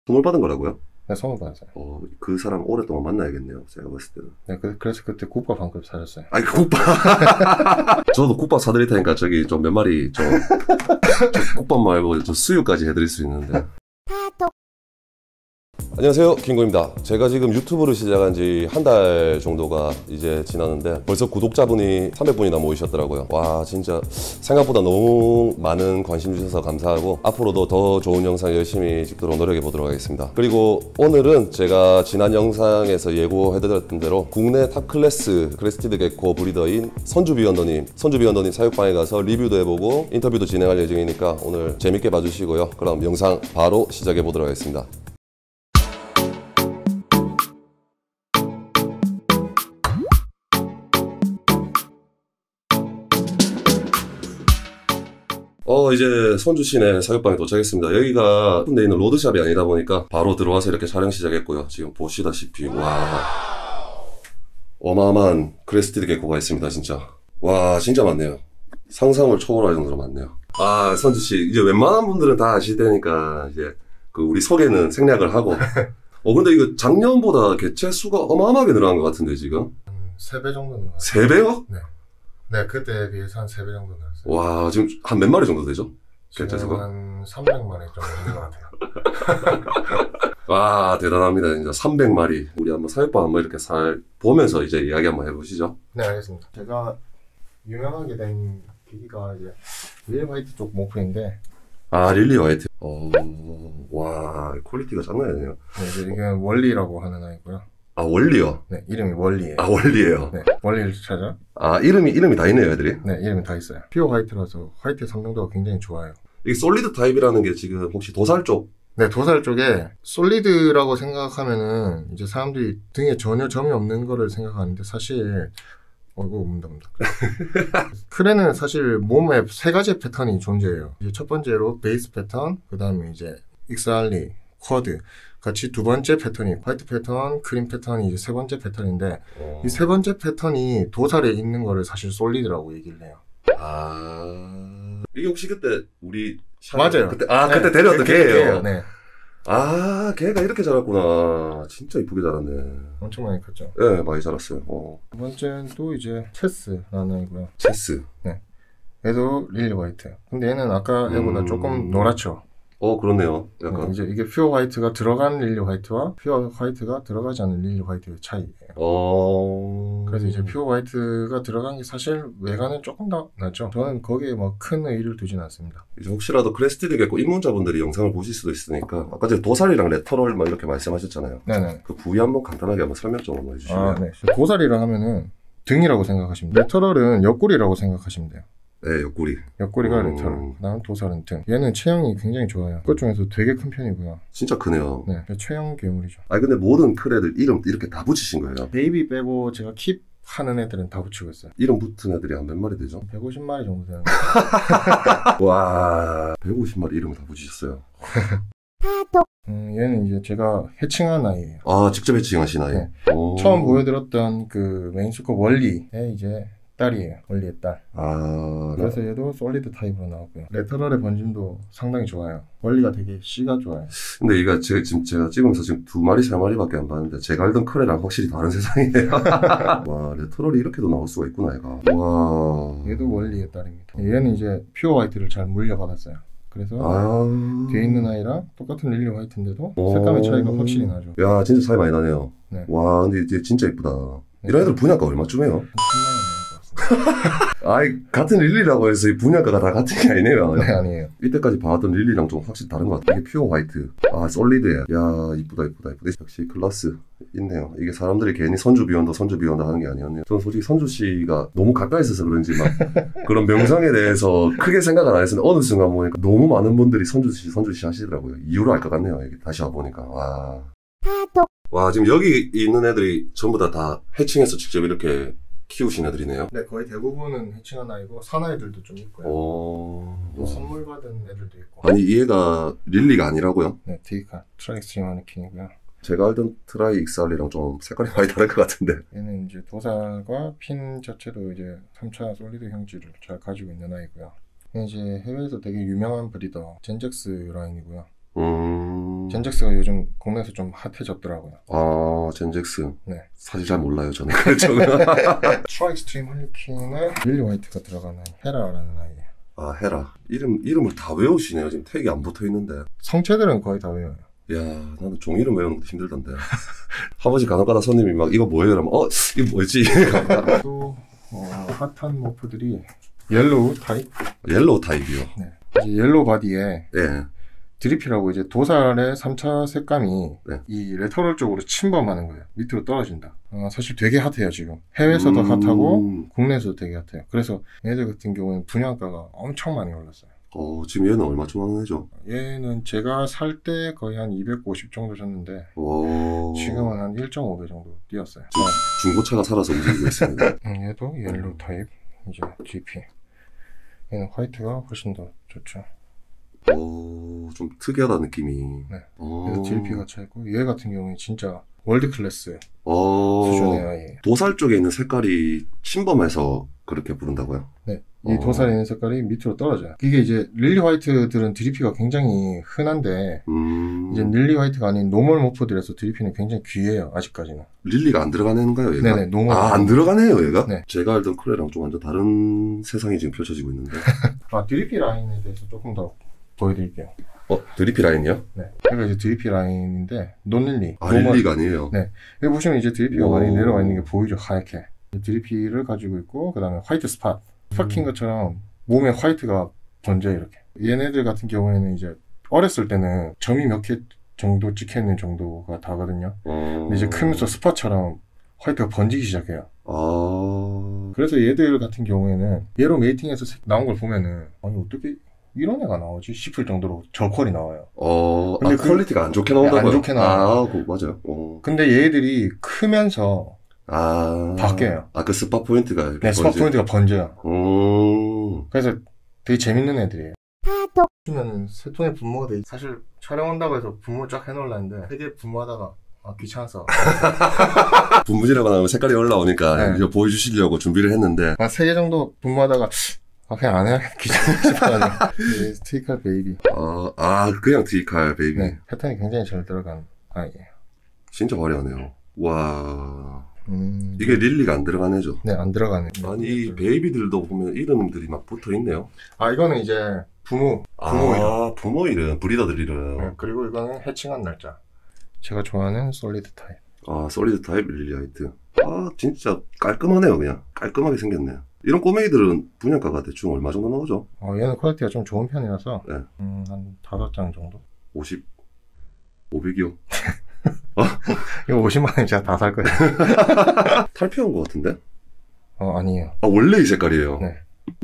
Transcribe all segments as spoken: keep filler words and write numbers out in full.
선물 받은 거라고요? 네, 선물 받았어요. 어, 그 사람 오랫동안 만나야겠네요. 제가 봤을 때는. 네, 그, 그래서 그때 국밥 한 그릇 사줬어요. 아니, 그 국밥. 저도 국밥 사드릴 테니까 저기 좀 몇 마리 좀, 저 국밥 말고 저 수육까지 해드릴 수 있는데. 안녕하세요, 김구입니다. 제가 지금 유튜브를 시작한 지 한 달 정도가 이제 지났는데 벌써 구독자분이 삼백 분이나 모이셨더라고요. 와, 진짜 생각보다 너무 많은 관심 주셔서 감사하고 앞으로도 더 좋은 영상 열심히 찍도록 노력해 보도록 하겠습니다. 그리고 오늘은 제가 지난 영상에서 예고해드렸던 대로 국내 탑 클래스 크레스티드 개코 브리더인 선주 비언더님 선주 비언더님 사육방에 가서 리뷰도 해보고 인터뷰도 진행할 예정이니까 오늘 재밌게 봐주시고요. 그럼 영상 바로 시작해 보도록 하겠습니다. 어 이제 선주시내 사육방에 도착했습니다. 여기가 군데 있는 로드샵이 아니다 보니까 바로 들어와서 이렇게 촬영 시작했고요. 지금 보시다시피 와 어마어마한 크레스티드 개코가 있습니다. 진짜 와 진짜 많네요. 상상을 초월할 정도로 많네요. 아 선주씨 이제 웬만한 분들은 다 아실 테니까 이제 그 우리 소개는 생략을 하고 어 근데 이거 작년보다 개체 수가 어마어마하게 늘어난 것 같은데 지금 세 배 정도 늘었어요. 세 배요? 네. 네, 그때에 비해서 한 세 배 정도 늘었어요. 와 지금 한 몇 마리 정도 되죠? 개체 수가? 한 삼백 마리 정도 있는 것 같아요. 와 대단합니다. 진짜 삼백 마리. 우리 한번 사육방 한번 이렇게 살 보면서 이제 이야기 한번 해보시죠. 네, 알겠습니다. 제가 유명하게 된 계기가 이제 윌 화이트 쪽 목표인데 아 릴리 화이트. 어, 와 퀄리티가 장난이 아니에요. 네, 이제 이게 월리라고 하는 아이고요. 아 원리요? 네, 이름이 월리예요. 아 원리예요. 네, 월리를 찾아. 아 이름이 이름이 다 있네요 애들이. 네, 이름이 다 있어요. 퓨어 화이트라서 화이트 선명도가 굉장히 좋아요. 이게 솔리드 타입이라는 게 지금 혹시 도살 쪽? 네, 도살 쪽에 솔리드라고 생각하면은 이제 사람들이 등에 전혀 점이 없는 거를 생각하는데 사실 어이구 옵니다 옵니다. 크레는 사실 몸에 세 가지 패턴이 존재해요. 이제 첫 번째로 베이스 패턴, 그 다음에 이제 익스알리, 쿼드 같이 두 번째 패턴이 화이트 패턴, 크림 패턴이 이제 세 번째 패턴인데 어... 이 세 번째 패턴이 도살에 있는 거를 사실 솔리드라고 얘기를 해요. 아 이게 혹시 그때 우리 샤... 맞아요. 그때 아 네, 그때 데려왔던 그, 그, 개예요. 네. 아 걔가 이렇게 자랐구나. 진짜 이쁘게 자랐네. 엄청 많이 컸죠. 네 많이 자랐어요. 어. 두 번째는 또 이제 체스라는 애고요. 체스. 네. 얘도 릴리 화이트. 근데 얘는 아까 얘보다 음... 조금 노랗죠. 어 그렇네요. 약간 네, 이제 이게 퓨어 화이트가 들어간 릴리 화이트와 퓨어 화이트가 들어가지 않은 릴리 화이트의 차이예요. 어. 그래서 이제 퓨어 화이트가 들어간 게 사실 외관은 조금 더 낫죠. 저는 거기에 뭐 큰 의의를 두진 않습니다. 이제 혹시라도 크레스티드 개코 입문자분들이 영상을 보실 수도 있으니까 아까 전에 도살이랑 레터럴 막 이렇게 말씀하셨잖아요. 네네. 그 부위 한번 간단하게 한번 설명 좀 한번 해주시면. 아, 네. 도살이라 하면은 등이라고 생각하시면 돼요. 레터럴은 옆구리라고 생각하시면 돼요. 네, 옆구리. 옆구리가 음... 레터럴, 그다음 도살은 등. 얘는 체형이 굉장히 좋아요. 그것 중에서 되게 큰 편이고요. 진짜 크네요. 네, 체형 괴물이죠. 아니 근데 모든 크레들 이름 이렇게 다 붙이신 거예요? 베이비 빼고 제가 킵 하는 애들은 다 붙이고 있어요. 이름 붙은 애들이 한 몇 마리 되죠? 백오십 마리 정도 되는 거예요. 와, 백오십 마리 이름을 다 붙이셨어요. 음, 얘는 이제 제가 해칭한 아이예요. 아, 직접 해칭하신 아이? 네. 오... 처음 보여드렸던 그 메인수컷 월리의 이제 딸이에요. 원리의 딸. 아, 그래서 얘도 솔리드 타입으로 나왔고요. 레터럴의 번짐도 상당히 좋아요. 원리가 되게 씨가 좋아요. 근데 이거 제가 지금 제가 찍으면서 지금 두 마리 세 마리밖에 안 봤는데 제가 알던 크레랑 확실히 다른 세상이에요. 와, 레터럴이 이렇게도 나올 수가 있구나 얘가. 와. 얘도 원리의 딸입니다. 얘는 이제 퓨어 화이트를 잘 물려받았어요. 그래서 아... 뒤에 있는 아이랑 똑같은 릴리 화이트인데도 오... 색감의 차이가 확실히 나죠. 야, 진짜 차이 많이 나네요. 네. 와, 근데 이제 진짜 이쁘다. 네. 이런 애들 분양가 얼마쯤 해요? 십만 원 아이 같은 릴리라고 해서 이 분야가가 다 같은 게 아니네요. 네, 아니에요. 이때까지 봐왔던 릴리랑 좀 확실히 다른 것 같아. 이게 퓨어 화이트. 아 솔리드야. 야 이쁘다 이쁘다 이쁘다. 역시 클래스 있네요. 이게 사람들이 괜히 선주 비원다 선주 비원다 하는 게 아니었네요. 저는 솔직히 선주 씨가 너무 가까이 있어서 그런지 막 그런 명성에 대해서 크게 생각을 안 했는데 어느 순간 보니까 너무 많은 분들이 선주 씨 선주 씨 하시더라고요. 이유를 알 것 같네요. 여기 다시 와보니까. 와. 와 지금 여기 있는 애들이 전부 다 다 해칭해서 직접 이렇게 키우신 애들이네요. 네, 거의 대부분은 해칭한 아이고 사나이들도 좀 있고요. 오... 또 선물 받은 애들도 있고. 아니 이 애가 릴리가 아니라고요? 네, 디카 트라이엑스트림 하네킨이고요. 제가 알던 트라이 익스알리랑 좀 색깔이 많이 다를 것 같은데. 얘는 이제 도살과 핀 자체도 이제 삼 차 솔리드 형질을 잘 가지고 있는 아이고요. 얘는 이제 해외에서 되게 유명한 브리더 젠잭스 라인이고요. 음. 젠젝스가 요즘 국내에서 좀 핫해졌더라고요. 아, 젠젝스. 네. 사실 잘 몰라요, 저는. 그렇죠. 트라 익스트림 헐리퀸에 릴리 화이트가 들어가는 헤라라는 아이예요. 아, 헤라. 이름, 이름을 다 외우시네요. 지금 택이 안 붙어 있는데. 성체들은 거의 다 외워요. 야, 나는 종 이름 외우는 것도 힘들던데. 아버지 간혹가다 손님이 막 이거 뭐예요? 이러면 어? 이거 뭐지? 또 어, 핫한 모프들이 옐로우 타입. 옐로우 타입이요. 네. 이제 옐로우 바디에 예. 드리피라고 이제 도살의 삼 차 색감이 네. 이 레터럴 쪽으로 침범하는 거예요. 밑으로 떨어진다. 어, 사실 되게 핫해요 지금. 해외에서도 음. 핫하고 국내에서도 되게 핫해요. 그래서 얘들 같은 경우는 분양가가 엄청 많이 올랐어요. 어, 지금 얘는 얼마쯤 하는 애죠? 얘는 제가 살 때 거의 한 이백오십 정도 줬는데 오. 지금은 한 일 점 오 배 정도 뛰었어요. 지금 중고차가 살아서 움직이고 있습니다. 음, 얘도 옐로우 타입 이제 지피. 얘는 화이트가 훨씬 더 좋죠. 오, 좀 특이하다 느낌이. 네. 오. 그래서 디엘피가 차있고 얘 같은 경우는 진짜 월드 클래스 어. 수준의 아이예요. 도살 쪽에 있는 색깔이 침범해서 그렇게 부른다고요? 네. 이 어. 도살에 있는 색깔이 밑으로 떨어져요. 이게 이제 릴리 화이트들은 드리피가 굉장히 흔한데 음. 이제 릴리 화이트가 아닌 노멀 모프들에서 드리피는 굉장히 귀해요. 아직까지는. 릴리가 안 들어가네는가요, 얘가? 네네. 노멀. 아, 안 들어가네요, 얘가? 네. 제가 알던 크레랑 좀 완전 다른 세상이 지금 펼쳐지고 있는데. 아, 드리피 라인에 대해서 조금 더 보여드릴게요. 어, 드리피 라인이요? 네. 여기가 이제 드리피 라인인데 논릴리. 아, 릴리가 아니에요. 네. 여기 보시면 이제 드리피가 오. 많이 내려와 있는 게 보이죠. 하얗게. 드리피를 가지고 있고 그 다음에 화이트 스팟. 스팟킨 것처럼 몸에 화이트가 번져요, 이렇게. 얘네들 같은 경우에는 이제 어렸을 때는 점이 몇 개 정도 찍혀있는 정도가 다거든요. 어... 근데 이제 크면서 스팟처럼 화이트가 번지기 시작해요. 아... 그래서 얘들 같은 경우에는 얘로 메이팅해서 나온 걸 보면은 아니 어떻게 이런 애가 나오지 싶을 정도로 저퀄이 나와요. 어... 근데 아, 그- 퀄리티가 안 좋게 나온다고요? 안 좋게 나와요. 아, 그, 맞아요. 어... 근데 얘들이 크면서 아... 바뀌어요. 아, 그 스팟 포인트가 이렇게 네, 스팟 번지- 포인트가 번져요. 음... 그래서 되게 재밌는 애들이에요. 보면은 세 통의 분모가 돼 있- 사실 촬영한다고 해서 분모 쫙 해놓으려는데 세 개 분모하다가 아 귀찮아서 분무지라고 나오면 색깔이 올라오니까 네. 이거 보여주시려고 준비를 했는데 한 세 개 정도 분모하다가 아 그냥 안 해야겠다 귀찮아 싶어가지고 네, 스티칼 베이비. 어... 아, 그냥 디칼 베이비. 네, 패턴이 굉장히 잘 들어간 아이예요. 진짜 화려하네요. 와... 음, 이게 릴리가 안 들어간 애죠? 네, 안 들어가는. 아니, 이 베이비들도 보면 이름들이 막 붙어 있네요. 아 이거는 이제 부모 부모 이름. 아, 부모 이름, 브리더들 이름. 네, 그리고 이거는 해칭한 날짜. 제가 좋아하는 솔리드 타입. 아, 솔리드 타입 릴리 화이트. 아, 진짜 깔끔하네요, 그냥. 깔끔하게 생겼네요. 이런 꼬맹이들은 분양가가 대충 얼마 정도 나오죠? 어, 얘는 퀄리티가 좀 좋은 편이라서 네. 음, 한 다섯 장 정도. 오십, 오백이요? 이거 오십만 원 제가 다 살 거예요. 탈피한 것 같은데? 어, 아니에요. 아, 원래 이 색깔이에요? 네.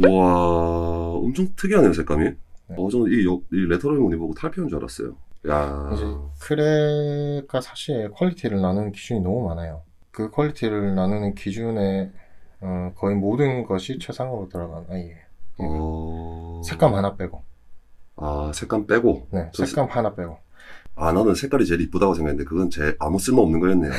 와, 엄청 특이하네요, 색감이. 네. 어, 저는 이, 여- 이 레터럴 무늬 보고 탈피한 줄 알았어요. 야, 이제 크레가 사실 퀄리티를 나누는 기준이 너무 많아요. 그 퀄리티를 나누는 기준에 어, 거의 모든 것이 최상으로 들어간 아이예요. 어... 색감 하나 빼고. 아, 색감 빼고. 네, 저 색감 하나 빼고. 아, 나는 색깔이 제일 이쁘다고 생각했는데 그건 제 아무 쓸모 없는 거였네요.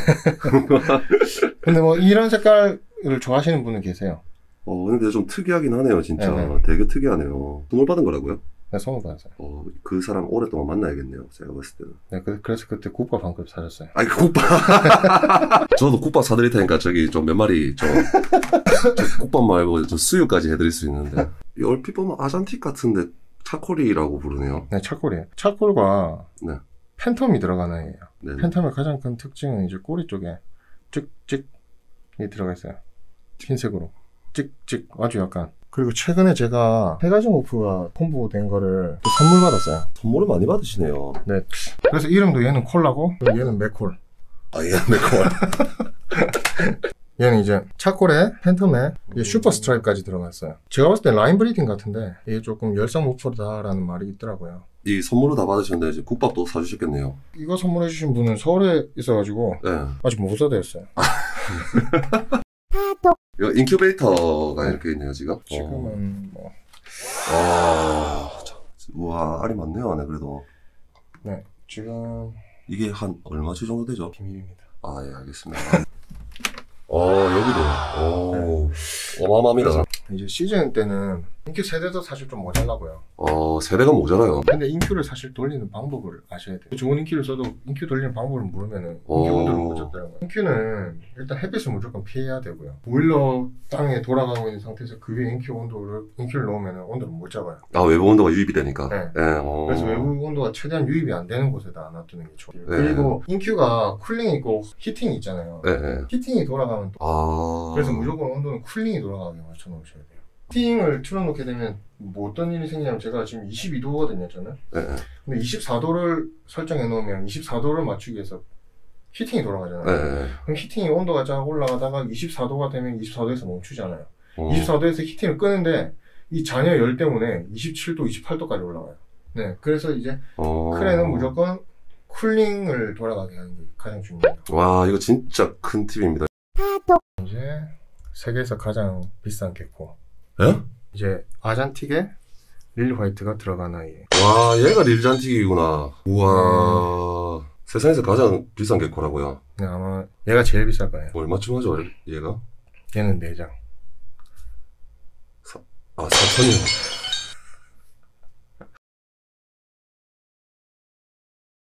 근데 뭐 이런 색깔을 좋아하시는 분은 계세요. 어, 근데 좀 특이하긴 하네요, 진짜. 네네. 되게 특이하네요. 선물 받은 거라고요? 네, 선물 받았어요. 어, 그 사람 오랫동안 만나야겠네요, 제가 봤을 때는. 네, 그, 그래서 그때 국밥 한 그릇 사줬어요. 아니, 국밥! 저도 국밥 사드릴 테니까 저기 좀 몇 마리 좀, 저 국밥 말고 저 수유까지 해드릴 수 있는데. 이 얼핏 보면 아잔틱 같은데 차콜이라고 부르네요. 네, 차콜이에요. 차콜과 네. 팬텀이 들어가는 애예요. 네. 팬텀의 가장 큰 특징은 이제 꼬리 쪽에 찍찍이 들어가 있어요. 흰색으로. 찍찍 아주 약간. 그리고 최근에 제가 세 가지 모프가 콤보 된 거를 또 선물 받았어요. 선물을 많이 받으시네요. 네. 그래서 이름도 얘는 콜라고 그리고 얘는 맥콜. 아, 예, 매콤한. 얘는 이제 차콜에 팬텀에 이게 슈퍼 스트라이프까지 들어갔어요. 제가 봤을 때 라인 브리딩 같은데 이게 조금 열성 모프다라는 말이 있더라고요. 이 선물을 다 받으셨는데 이제 국밥도 사주셨겠네요. 이거 선물해 주신 분은 서울에 있어가지고 네. 아직 못 사드렸어요. 이거 인큐베이터가 이렇게 있네요, 지금. 어. 지금은 뭐 아, 참, 우와, 알이 많네요, 안에 그래도. 네, 지금 이게 한 얼마치 정도 되죠? 비밀입니다. 아, 예, 알겠습니다. 어, 여기도. 오, 어마어마합니다. 이제 시즌 때는 인큐 세대도 사실 좀 모자라고요. 어, 세대가 모자라요. 근데 인큐를 사실 돌리는 방법을 아셔야 돼요. 좋은 인큐를 써도 인큐 돌리는 방법을 모르면은 인큐 어. 온도를 못 잡더라고요. 인큐는 일단 햇빛을 무조건 피해야 되고요. 보일러 땅에 돌아가고 있는 상태에서 그 위에 인큐 온도를 인큐를 넣으면은 온도를 못 잡아요. 아, 외부 온도가 유입이 되니까. 네. 네, 어. 그래서 외부 온도가 최대한 유입이 안 되는 곳에다 놔두는 게 좋아요. 네. 그리고 인큐가 쿨링이 있고 히팅이 있잖아요. 네, 네. 히팅이 돌아가면 또 아. 그래서 무조건 온도는 쿨링이 돌아가게 맞춰 놓으셔야 돼요. 히팅을 틀어놓게 되면 뭐 어떤 일이 생기냐면 제가 지금 이십이 도거든요, 저는. 네, 네. 근데 이십사 도를 설정해 놓으면 이십사 도를 맞추기 위해서 히팅이 돌아가잖아요. 네, 네. 그럼 히팅이 온도가 쫙 올라가다가 이십사 도가 되면 이십사 도에서 멈추잖아요. 어. 이십사 도에서 히팅을 끄는데 이 잔여 열 때문에 이십칠 도, 이십팔 도까지 올라가요. 네, 그래서 이제 어. 크레는 무조건 쿨링을 돌아가게 하는 게 가장 중요해요. 와, 이거 진짜 큰 팁입니다. 이제 세계에서 가장 비싼 개코. 예? 이제 아잔틱에 릴리 화이트가 들어간 아이예요. 와, 얘가 릴잔틱이구나. 우와. 세상에서 가장 비싼 개코라고요. 네, 아마 얘가 제일 비쌀 거예요. 얼마쯤 하죠, 얘가? 얘는 네 장. 아, 사천이요.